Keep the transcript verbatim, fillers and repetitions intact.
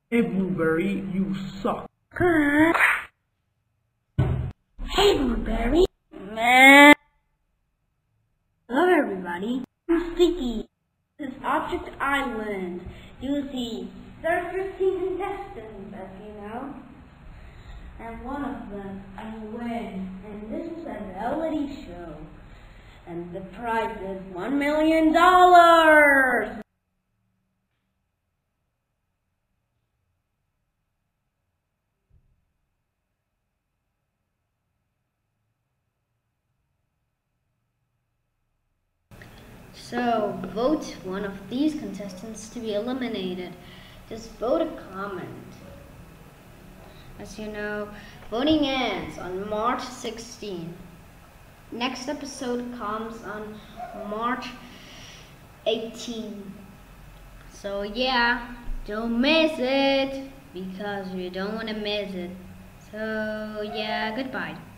Hey Blueberry, you suck. Hey Blueberry. Man. Hello everybody. I'm Sticky. This is Object Island. You will see thirteen contestants, as you know. And one of them will win. And this is a reality show. And the prize is one million dollars. So, vote one of these contestants to be eliminated. Just vote a comment. As you know, voting ends on March sixteenth. Next episode comes on March eighteenth. So yeah, don't miss it, because you don't want to miss it. So yeah, goodbye.